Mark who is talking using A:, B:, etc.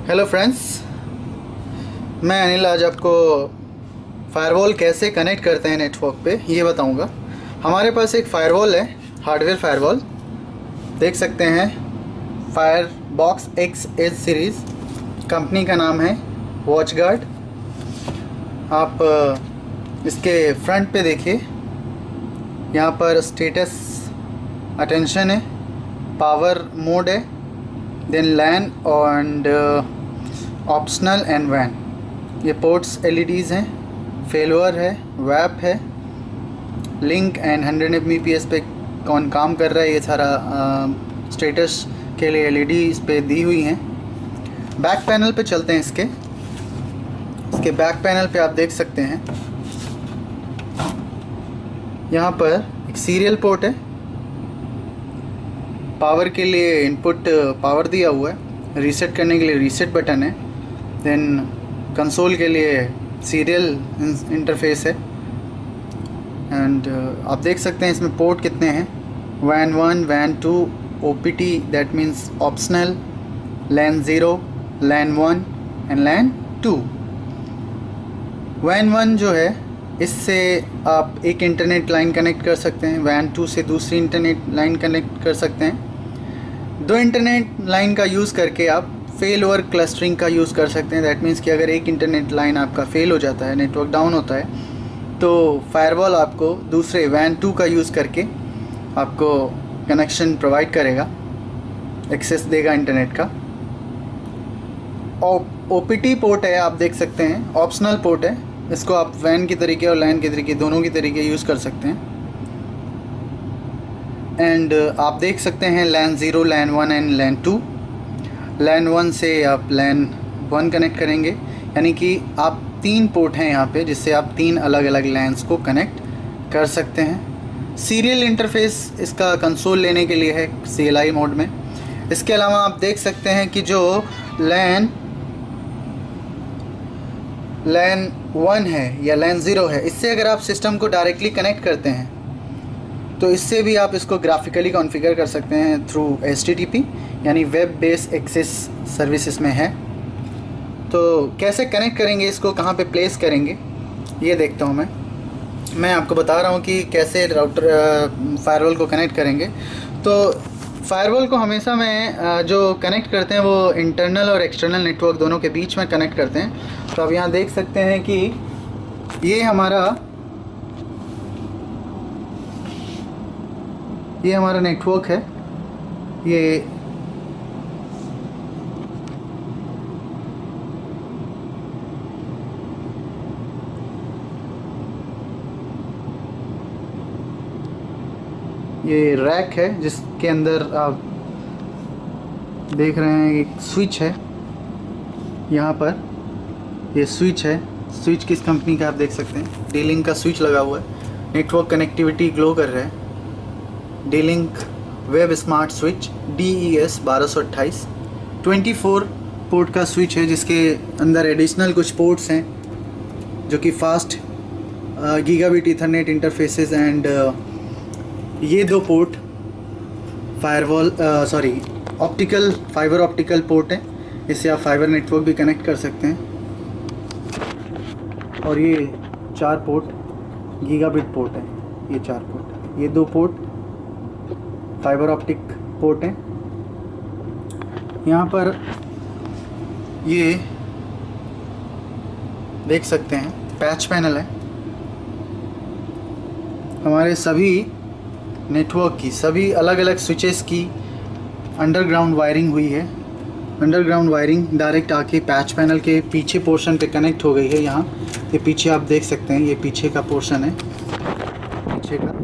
A: Hello friends, मैं अनिल आज आपको फ़ायरवॉल कैसे कनेक्ट करते हैं नेटवर्क पे ये बताऊंगा। हमारे पास एक फ़ायरवॉल है, हार्डवेयर फ़ायरवॉल देख सकते हैं, फायरबॉक्स XS सीरीज़, कंपनी का नाम है वॉचगार्ड। आप इसके फ्रंट पे देखिए, यहाँ पर स्टेटस अटेंशन है, पावर मोड है, then LAN and optional and वैन। ये पोर्ट्स LEDs हैं, फेलवर है, वैप है, लिंक एंड 100 Mbps पे कौन काम कर रहा है, ये सारा स्टेटस के लिए LED इस पे दी हुई हैं। बैक पैनल पे चलते हैं। इसके बैक पैनल पे आप देख सकते हैं, यहाँ पर एक सीरियल पोर्ट है, पावर के लिए इनपुट पावर दिया हुआ है, रीसेट करने के लिए रीसेट बटन है, देन कंसोल के लिए सीरियल इंटरफेस है। एंड आप देख सकते हैं इसमें पोर्ट कितने हैं, WAN 1, WAN 2, OPT that means optional, LAN 0, LAN 1 and LAN 2। WAN 1 जो है, इससे आप एक इंटरनेट लाइन कनेक्ट कर सकते हैं, WAN 2 से दूसरी इंटरनेट लाइन कनेक्ट कर सकते हैं। दो इंटरनेट लाइन का यूज़ करके आप फेल ओवर क्लस्टरिंग का यूज़ कर सकते हैं। दैट मीन्स कि अगर एक इंटरनेट लाइन आपका फेल हो जाता है, नेटवर्क डाउन होता है, तो फायरवॉल आपको दूसरे WAN 2 का यूज़ करके आपको कनेक्शन प्रोवाइड करेगा, एक्सेस देगा इंटरनेट का। OPT पोर्ट है, आप देख सकते हैं, ऑप्शनल पोर्ट है, इसको आप WAN की तरीके और LAN के तरीके दोनों की तरीके यूज़ कर सकते हैं। एंड आप देख सकते हैं LAN 0, LAN 1 and LAN 2। LAN 1 से आप LAN 1 कनेक्ट करेंगे, यानी कि आप 3 पोर्ट हैं यहाँ पे, जिससे आप 3 अलग अलग LANs को कनेक्ट कर सकते हैं। सीरियल इंटरफेस इसका कंसोल लेने के लिए है CLI मोड में। इसके अलावा आप देख सकते हैं कि जो LAN 1 है या LAN 0 है, इससे अगर आप सिस्टम को डायरेक्टली कनेक्ट करते हैं तो इससे भी आप इसको ग्राफिकली कॉन्फ़िगर कर सकते हैं थ्रू HTTP, यानी वेब बेस एक्सेस सर्विसेज में है। तो कैसे कनेक्ट करेंगे, इसको कहाँ पे प्लेस करेंगे, ये देखता हूँ मैं आपको बता रहा हूँ कि कैसे राउटर फायरवॉल को कनेक्ट करेंगे। तो फायरवॉल को हमेशा मैं जो कनेक्ट करते हैं वो इंटरनल और एक्सटर्नल नेटवर्क दोनों के बीच में कनेक्ट करते हैं। तो आप यहाँ देख सकते हैं कि ये हमारा नेटवर्क है। ये रैक है जिसके अंदर आप देख रहे हैं एक स्विच है, यहाँ पर ये स्विच है। स्विच किस कंपनी का आप देख सकते हैं, D-Link का स्विच लगा हुआ है, नेटवर्क कनेक्टिविटी ग्लो कर रहा है। D-Link web smart switch DES 1228 24 port का स्विच है, जिसके अंदर एडिशनल कुछ पोर्ट्स हैं जो कि fast gigabit ethernet interfaces and ये 2 पोर्ट फाइबर ऑप्टिकल पोर्ट है, इससे आप फाइबर नेटवर्क भी कनेक्ट कर सकते हैं। और ये 4 पोर्ट गीगाबिट पोर्ट है, ये 4 पोर्ट, ये 2 पोर्ट फाइबर ऑप्टिक पोर्ट हैं। यहाँ पर ये देख सकते हैं पैच पैनल है, हमारे सभी नेटवर्क की सभी अलग अलग स्विचेस की अंडरग्राउंड वायरिंग हुई है। अंडरग्राउंड वायरिंग डायरेक्ट आके पैच पैनल के पीछे पोर्शन पे कनेक्ट हो गई है। यहाँ ये पीछे आप देख सकते हैं, ये पीछे का पोर्शन है, पीछे का